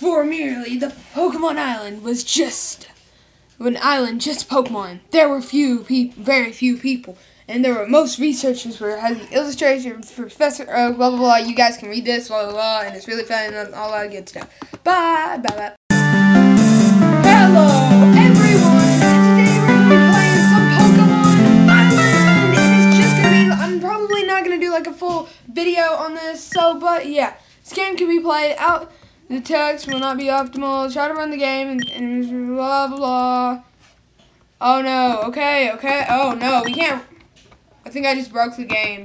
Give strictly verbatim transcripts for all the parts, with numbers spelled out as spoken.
Formerly, the Pokemon Island was just an island, just Pokemon. There were few people, very few people, and there were most researchers were had the illustration professor uh, blah blah blah. You guys can read this blah blah blah, and it's really fun and all that good stuff. Bye bye bye. Hello everyone, and today we're gonna be playing some Pokemon Island. It is just gonna be. I'm probably not gonna do like a full video on this, so but yeah, this game can be played out. The text will not be optimal. Try to run the game and, and blah, blah, blah. Oh, no. Okay, okay. Oh, no. We can't. I think I just broke the game.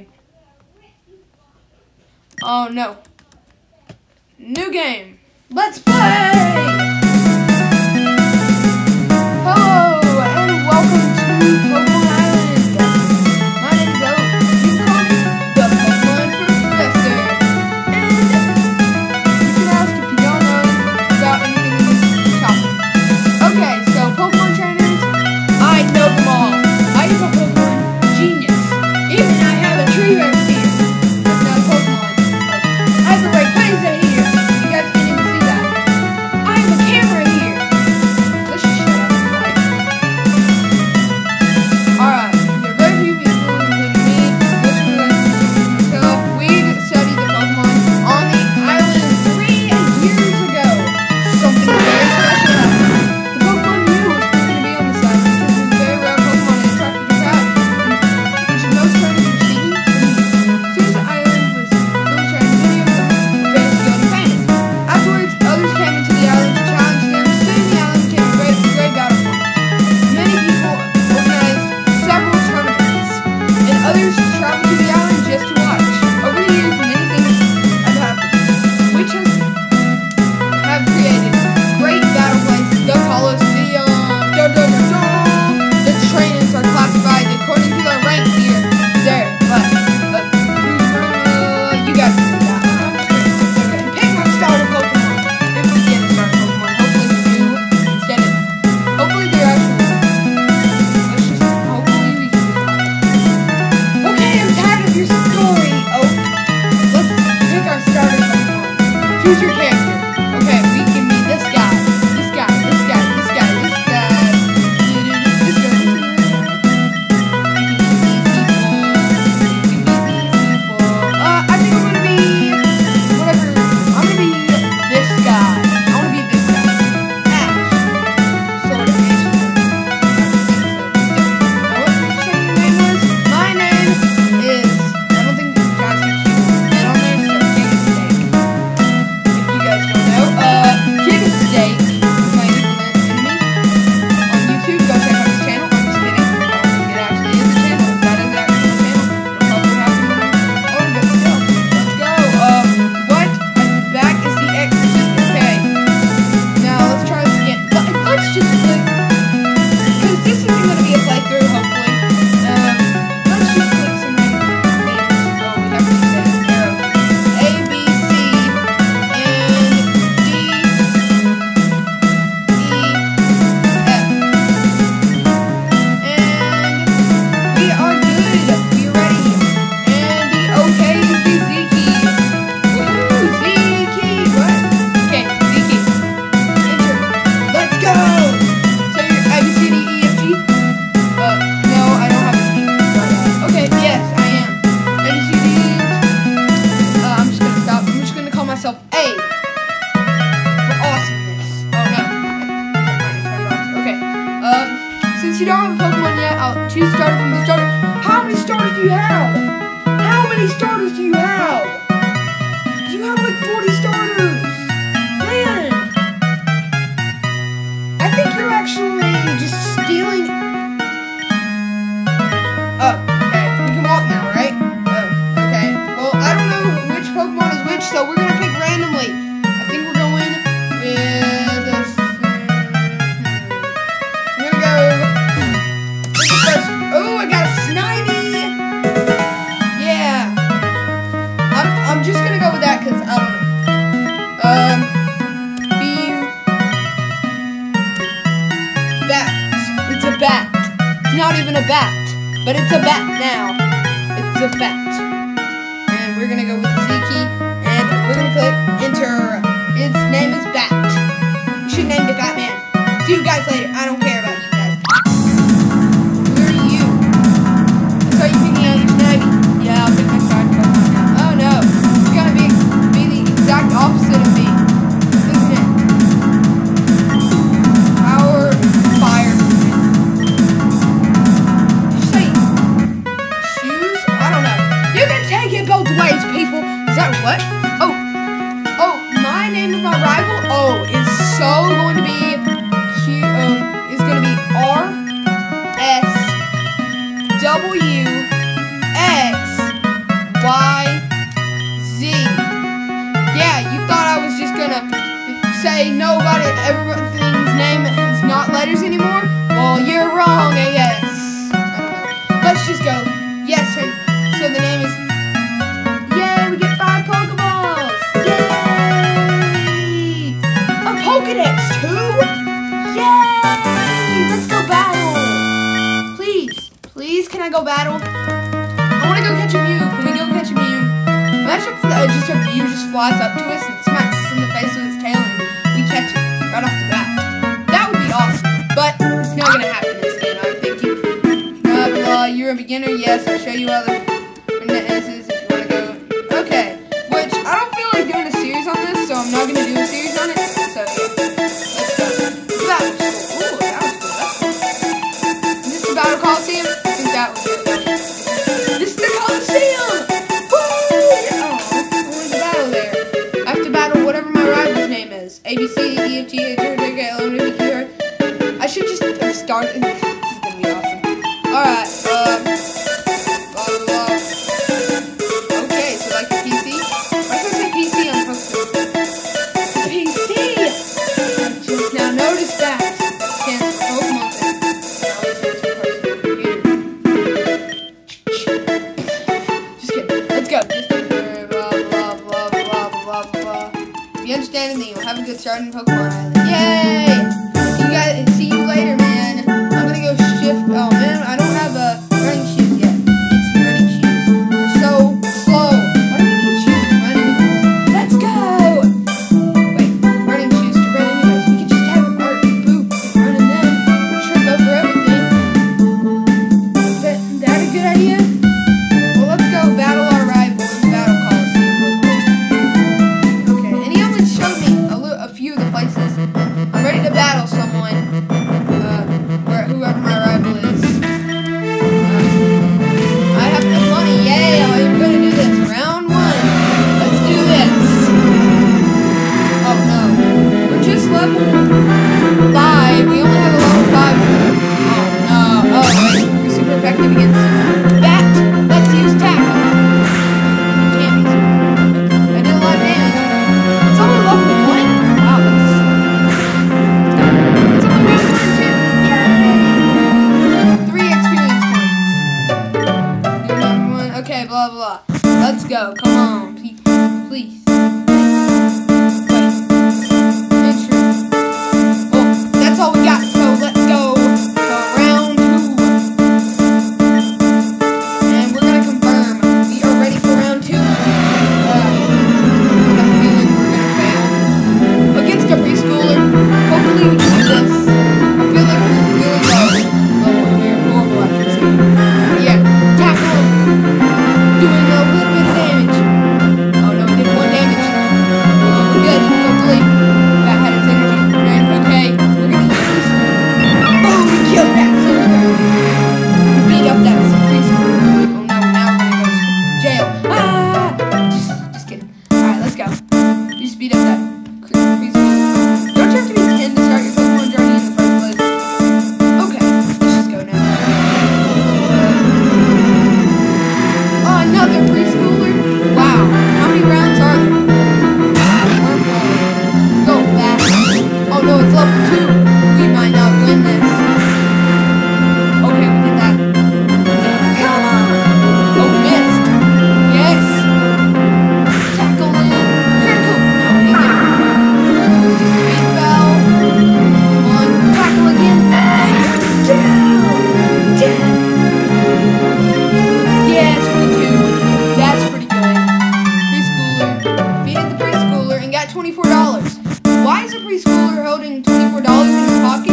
Oh, no. New game. Let's play! Hello, and welcome to Pokemon Island. My name is Oak. You can call me the Pokemon Professor. Okay, so Pokemon trainers, I know them all. I am a Pokemon genius. Even I have a tree right here. That's not a Pokemon. I have a Rayquaza here. You guys can't even see that. I have a camera here. Let's just shut up and play. Alright, there are very few people, including me. Most of them myself. We studied the Pokemon on the island three years ago. Something very special happened. Choose your character. Okay, we can be this guy, this guy, this guy, this guy, this guy, this guy, this guy. We can be these people. Uh, I think I'm gonna be whatever. I'm gonna be this guy. I wanna be this guy. Ash. Sort of Ash. Now what did you say your name was? My name is. I don't think you guys are cute. And on there it says Giga Steak. You guys don't know. Uh, Giga Steak is my enemy on YouTube. Go check out his channel. I'm just kidding. I don't think it actually is a channel. That is actually a channel. It'll probably happen when I'm older, but still. Let's go. Uh, what? At the back is the X key. Okay. Now, let's try this again. Let, let's just click. Because this isn't going to be a playthrough, hopefully. Um, let's just click some names. Oh, we have to set an arrow. A, B, C. Since you don't have a Pokemon yet, I'll choose starter from the starter. How many starters do you have? How many starters do you have? You have like forty starters. Man. I think you're actually just stealing. Oh, okay. We can walk now, right? Oh, okay. Well, I don't know which Pokemon is which, so we're going to pick randomly. I think we're going with this. I'm going to go. Oh, I got a Snivy! Yeah. I'm, I'm just gonna go with that because I don't know. Um, B. Bat. It's a bat. It's not even a bat, but it's a bat now. It's a bat. And we're gonna go with the Z key, and we're gonna click enter. Its name is Bat. so going to be Q. Um, is going to be R S W X Y Z. Yeah, you thought I was just gonna say nobody, everything's name is not letters anymore? Well, you're wrong, I guess. I don't know. Let's just go. Yes, and so the name is. Yay, we get five Pokeballs! Yay! A Pokedex too? Yay! Let's go battle! Please, please, can I go battle? I want to go catch a Mew. Can we go catch a Mew? Imagine if uh, just a Mew just flies up to us and smacks us in the face with its tail and we catch it right off the bat. That would be awesome. But it's not going to happen in this game, I think you. Uh, blah, you're a beginner? Yes, I'll show you other S's if you want to go. Okay. Which, I don't feel like doing a series on this, so I'm not going to do a series on it. So, yeah. Let's go. Battle School. Ooh, that was cool. That's cool. Is this the Battle Coliseum? I think that was it. This is the Coliseum! Woo! Oh, only the battle there. I have to battle whatever my rival's name is. A, B, C, D, E, F, G, H, I, J, K, L, M, N, O, P, Q, R. I should just have started. This is going to be awesome. Alright, uh, blah, blah, blah. Okay, so like the P C. Why should I say P C on Pokemon? P C! I just now noticed that. That stands for Pokemon thing. Now it stands for computer. Just kidding. Let's go. Just kidding. Blah, blah, blah, blah, blah, blah. If you understand anything, you'll have a good start in Pokemon Island. Yay! You guys, see you later, man. I'm gonna go shift. Oh man, I don't have a running shoes yet. I need some running shoes. We're so slow. Why do we need shoes to run anyways? Let's go! Wait, running shoes to run anyways. We could just have our boots and run in them. Trip over everything. Is that, that a good idea? Well, let's go battle our rival in the Battle Coliseum. Okay, and he only showed me a, li a few of the places. I'm ready to battle someone, uh, where, whoever my rival is. Uh, I have the money, yay, I'm gonna do this. Round one, let's do this. Oh no, we're just level five, we only have a level five. Oh no, oh wait, we're super effective against that. Let's use tackle. Jammies. I did a lot of damage. It's only level one? Wow, that's... It's only round one, too. Yay! Three experience points. Do another one. Okay, blah, blah. Let's go. Come on, please. Please. Wait. Intro. Oh, that's all we got, so let's go to round two. And we're gonna confirm. We are ready for round two. Uh, I have a feeling we're gonna fail. Against a preschooler, hopefully we can do this. I feel like we're really low. Low, we are horrible at this game. Yeah, tackle him. Doing a little bit of damage. Oh no, we did one damage. Oh, we're good, hopefully. That had its energy. Right, okay, we're gonna use. Oh, we killed that silver. We beat up that preschooler. Oh no, now we're gonna go to jail. Ah! Just, just kidding. Alright, let's go. We just beat up that preschooler. Don't you have to be ten to start your Pokemon journey in the first place? Okay, let's just go now. Oh, another preschooler? Wow, how many rounds are there? Go back. Oh no, it's level two. We might not win this. Okay, we did that. Come on! Oh, missed. Yes! Tackle in. Critical. No, he didn't. It was just a big foul. Come on, tackle again. Down! Down! Yeah, twenty-two. That's pretty good. Preschooler. Defeated the preschooler and got twenty-four dollars. Why is a preschooler holding twenty-four dollars in his pocket?